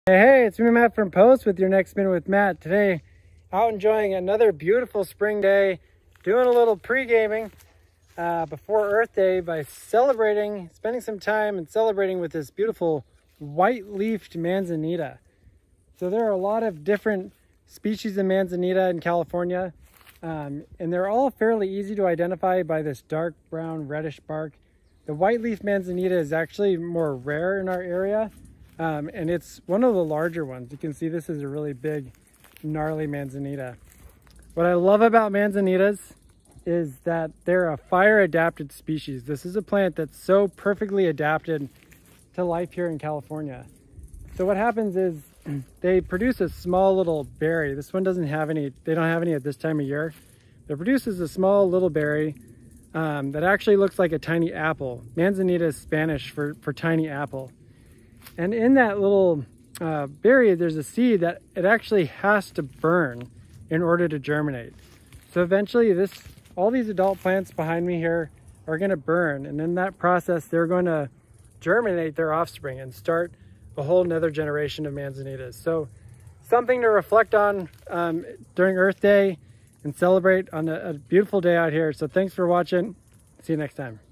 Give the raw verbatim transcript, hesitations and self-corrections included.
Hey, hey, it's me, Matt from Post with your Next Minute with Matt. Today, out enjoying another beautiful spring day, doing a little pre-gaming uh, before Earth Day by celebrating, spending some time and celebrating with this beautiful white-leafed manzanita. So there are a lot of different species of manzanita in California, um, and they're all fairly easy to identify by this dark brown reddish bark. The white-leaf manzanita is actually more rare in our area. Um, and it's one of the larger ones. You can see this is a really big, gnarly manzanita. What I love about manzanitas is that they're a fire-adapted species. This is a plant that's so perfectly adapted to life here in California. So what happens is they produce a small little berry. This one doesn't have any, they don't have any at this time of year. It produces a small little berry um, that actually looks like a tiny apple. Manzanita is Spanish for, for tiny apple. And in that little uh, berry, there's a seed that it actually has to burn in order to germinate. So eventually this, all these adult plants behind me here are gonna burn. And in that process, they're gonna germinate their offspring and start a whole nother generation of manzanitas. So something to reflect on um, during Earth Day and celebrate on a, a beautiful day out here. So thanks for watching. See you next time.